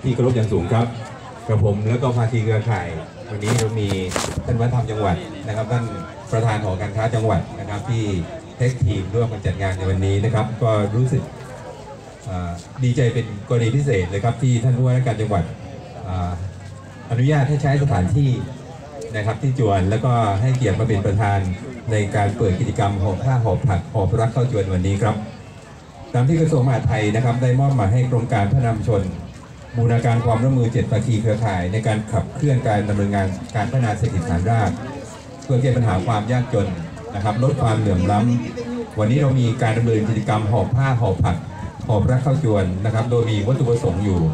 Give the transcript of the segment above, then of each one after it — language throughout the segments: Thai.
ที่เคารพอย่างสูงครับกระผมแล้วก็ภาคีเครือข่ายวันนี้เรามีท่านวัฒนธรรมจังหวัดนะครับท่านประธานหอการค้าจังหวัดนะครับที่เทคทีมร่วมกันจัดงานในวันนี้นะครับก็รู้สึกดีใจเป็นกรณีพิเศษเลยครับที่ท่านผู้ว่าราชการจังหวัดอนุญาตให้ใช้สถานที่นะครับที่จวนแล้วก็ให้เกียรติมาเป็นประธานในการเปิดกิจกรรมหอบผ้าหอบผักหอบรักเข้าจวนวันนี้ครับตามที่กระทรวงมหาดไทยนะครับได้มอบหมายให้กรมการพัฒนาชุมชนบูรณาการความร่วมมือ7ภาคีเครือข่ายในการขับเคลื่อนการดำเนินงานการพัฒนาเศรษฐกิจฐานรากเพื่อแก้ปัญหาความยากจนนะครับลดความเหลื่อมล้ำวันนี้เรามีการดำเนินกิจกรรมหอบผ้าหอบผักหอบรักเข้าจวนนะครับโดยมีวัตถุประสงค์อยู่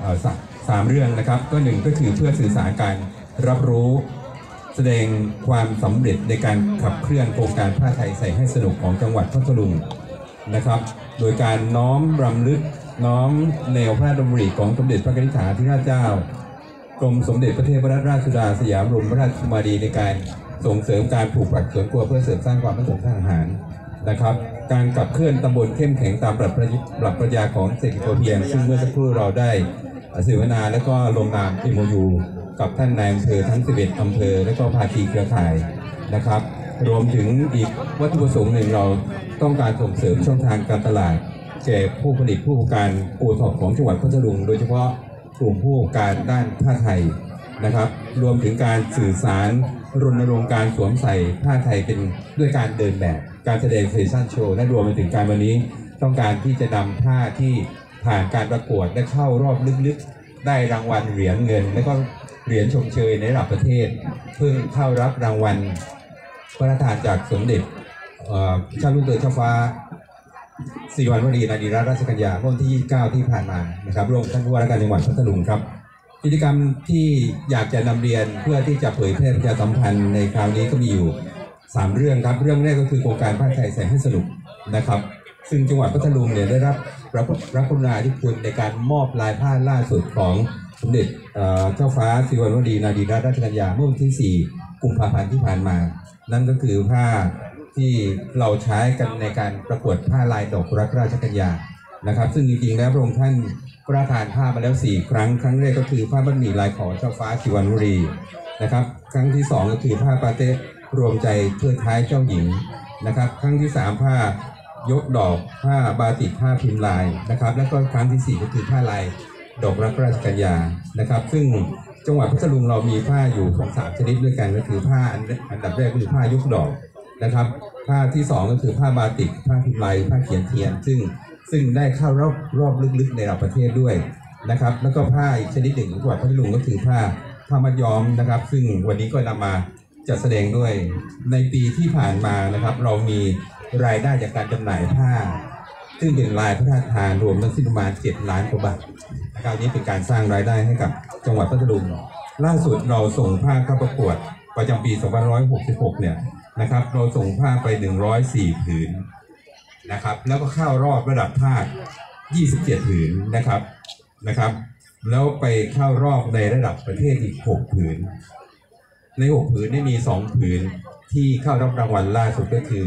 3 เรื่องนะครับก็1ก็คือเพื่อสื่อสารการรับรู้แสดงความสำเร็จในการขับเคลื่อนโครงการผ้าไทยใส่ให้สนุกของจังหวัดพัทลุงนะครับโดยการน้อมรำลึกน้อมแนวพระราชดำริของสมเด็จพระนิธิถาธิราชเจ้ากรมสมเด็จพระเทพรัตนราชสุดาสยามบรมราชกุมารีในการส่งเสริมการปลูกผักสวนครัวเพื่อเสริมสร้างความมั่นคงทางอาหารนะครับการขับเคลื่อนตำบลเข้มแข็งตามปรัชญาของเศรษฐกิจพอเพียงซึ่งเมื่อสักครู่เราได้เสวนาและก็ลงนาม MOU กับท่านนายอำเภอทั้ง11อำเภอและก็ภาคีเครือข่ายนะครับรวมถึงอีกวัตถุประสงค์หนึ่งเราต้องการส่งเสริมช่องทางการตลาดแก่ผู้ผลิตผู้ประกอบการโอท็อปของจังหวัดพัทลุงโดยเฉพาะกลุ่มผู้ประกอบการด้านผ้าไทยนะครับรวมถึงการสื่อสารรณรงค์การสวมใส่ผ้าไทยเป็นด้วยการเดินแบบการแสดงแฟชั่นโชว์และรวมไปถึงการวันนี้ต้องการที่จะนำผ้าที่ผ่านการประกวดและเข้ารอบลึกๆได้รางวัลเหรียญเงินและก็เหรียญชมเชยในระดับประเทศเพิ่งเข้ารับรางวัลพระราชทานจากสมเด็จเจ้าลูกเธอเจ้าฟ้าสิริวัณวรีนารีรัตนราชกัญญาเมื่อวันที่29ที่ผ่านมานะครับร่วมท่านผู้ว่าราชการจังหวัดพัทลุงครับกิจกรรมที่อยากจะนำเรียนเพื่อที่จะเผยแพร่ประชาสัมพันธ์ในคราวนี้ก็มีอยู่3 เรื่องครับเรื่องแรกก็คือโครงการผ้าไทยใส่ให้สนุกนะครับซึ่งจังหวัดพัทลุงเนี่ยได้รับพระกรุณาธิคุณในการมอบลายผ้าล่าสุดของสมเด็จเจ้าฟ้าสิริวัณวรีนารีรัตนราชกัญญาเมื่อวันที่4กุมภาพันธ์ที่ผ่านมานั่นก็คือผ้าที่เราใช้กันในการประกวดผ้าลายดอกรักราชกัญญานะครับซึ่งจริงๆแล้วพระองค์ท่านพระราชทานผ้ามาแล้ว4 ครั้งครั้งแรกก็คือผ้าบั้นหมี่ลายขอเจ้าฟ้าสิริวัณวรีนะครับครั้งที่2ก็คือผ้าปาเต้รวมใจเพื่อท้ายเจ้าหญิงนะครับครั้งที่3ผ้ายกดอกผ้าบาติกผ้าพิมพ์ลายนะครับแล้วก็ครั้งที่4ก็คือผ้าลายดอกรักราชกัญญานะครับซึ่งจังหวัดพัทลุงเรามีผ้าอยู่3 ชนิดด้วยกันก็คือผ้าอันดับแรกคือผ้ายกดอกนะครับผ้าที่2ก็คือผ้าบาติกผ้าพิมพ์ลายผ้าเขียนเทียนซึ่งได้เข้ารอบลึกๆในระดับประเทศด้วยนะครับแล้วก็ผ้าอีกชนิดหนึ่งของจังหวัดพัทลุงก็คือผ้ามัดย้อมนะครับซึ่งวันนี้ก็นำมาจัดแสดงด้วยในปีที่ผ่านมานะครับเรามีรายได้จากการจำหน่ายผ้าซึ่งเป็นลายพระราชทานรวมทั้งสิ้นประมาณ7 ล้านกว่าบาทคราวนี้เป็นการสร้างรายได้ให้กับจังหวัดพัทลุงล่าสุดเราส่งผ้าเข้าประกวดประจำปี2566เนี่ยนะครับเราส่งผ้าไป104 ผืนนะครับแล้วก็เข้ารอบระดับภาค27 ผืนนะครับแล้วไปเข้ารอบในระดับประเทศอีก6 ผืนใน6 ผืนนี่มี2 ผืนที่เข้ารับรางวัลล่าสุดก็คือ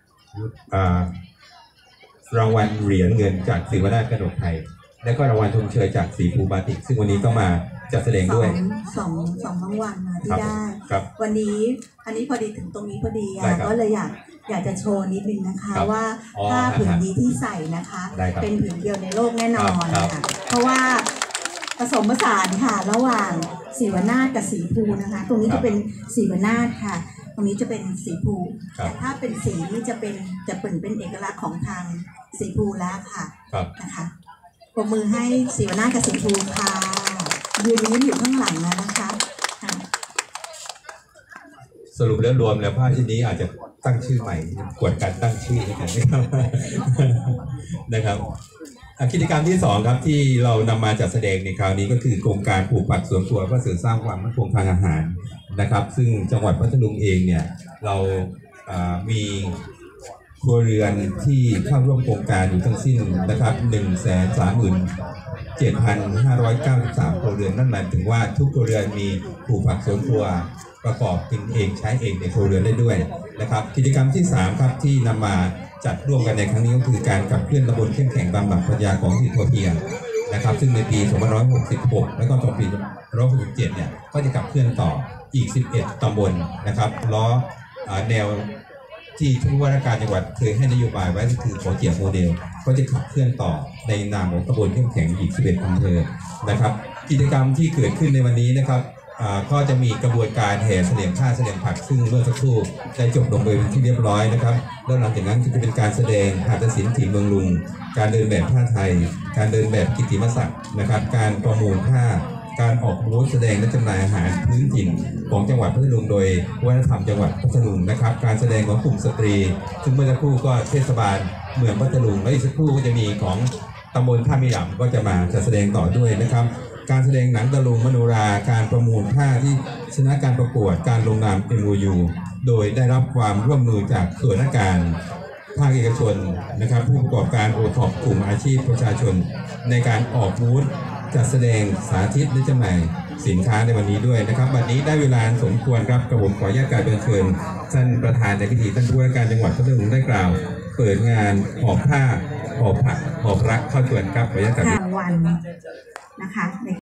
รางวัลเหรียญเงินจากศิวนาถกนกไทยและก็รางวัลชมเชยจากสีภูบาติกซึ่งวันนี้ก็มาจัดแสดงด้วยสองรางวัลนะที่ได้วันนี้อันนี้พอดีถึงตรงนี้พอดีก็เลยอยากจะโชว์นิดนึงนะคะว่าผ้าผืนนี้ที่ใส่นะคะเป็นผืนเดียวในโลกแน่นอนค่ะเพราะว่าผสมผสานค่ะระหว่างศิวนาถกับสีภูนะคะตรงนี้จะเป็นศิวนาถค่ะตรงนี้จะเป็นสีภูแต่ถ้าเป็นสีนี่จะเป็นเอกลักษณ์ของทางสีภูแล้วค่ะนะคะปรบมือให้ศิวนาถกับสีภูค่ะยืนอยู่ข้างหลังนะคะสรุปแล้วรวมแล้วผ้าชิ้นนี้อาจจะตั้งชื่อใหม่กวดการตั้งชื่อนะครับกิจกรรมที่2ครับที่เรานำมาจัดแสดงในคราวนี้ก็คือโครงการปลูกผักสวนครัวเพื่อเสริมสร้างความมั่นคงทางอาหารนะครับซึ่งจังหวัดพัทลุงเองเนี่ยเรามีครัวเรือนที่เข้าร่วมโครงการอยู่ทั้งสิ้นนะครับ137,593 ครัวเรือนนั่นหมายถึงว่าทุกครัวเรือนมีปลูกผักสวนครัวประกอบกินเองใช้เองในครัวเรือนได้ด้วยนะครับกิจกรรมที่3ครับที่นำมาจัดร่วมกันในครั้งนี้ก็คือการขับเคลื่อนตำบลเข้มแข็งตามหลักปรัชญาของเศรษฐกิจพอเพียงนะครับซึ่งในปี 2566 แล้วก็ต่อปี 2567 เนี่ยก็จะขับเคลื่อนต่ออีก 11 ตำบลนะครับล้อแนวที่ผู้ว่าราชการจังหวัดเคยให้นโยบายไว้ก็คือขอเกียรติโมเดลก็จะขับเคลื่อนต่อในนามของตำบลเข้มแข็งอีก 11 อำเภอนะครับกิจกรรมที่เกิดขึ้นในวันนี้นะครับก็จะมีกระบวนการแห่เสลี่ยงผ้าเสลี่ยงผักซึ่งเมื่อสักครู่ได้จบลงไปเป็นที่เรียบร้อยนะครับแล้วหลังจากนั้นก็จะเป็นการแสดงหัตถศิลป์ถิ่นเมืองลุงการเดินแบบผ้าไทยการเดินแบบกิตติมศักดิ์นะครับการประมูลผ้าการออกบูธแสดงและจำหน่ายอาหารพื้นถิ่นของจังหวัดพัทลุงโดยวัฒนธรรมจังหวัดพัทลุงนะครับการแสดงของกลุ่มสตรีซึ่งเมื่อสักครู่ก็เทศบาลเมืองพัทลุงและอีกสักครู่ก็จะมีของตำบลท่ามีหย่ำก็จะมาจัดแสดงต่อด้วยนะครับการแสดงหนังตะลุงมโนราการประมูลผ้าที่ชนะการประกวดการลงนาม MOU โดยได้รับความร่วมมือจากส่วนราชการภาคเอกชนนะครับผู้ประกอบการโอท็อปกลุ่มอาชีพประชาชนในการออกบูธจัดแสดงสาธิตและจำหน่ายสินค้าในวันนี้ด้วยนะครับวันนี้ได้เวลาสมควรครับกระผมขออนุญาตการเชิญท่านประธานในพิธีท่านผู้ว่าการจังหวัดพัทลุงได้กล่าวเปิดงานหอบผ้าหอบผักหอบรักเข้าชวนครับขออนุญาตการวันนะคะ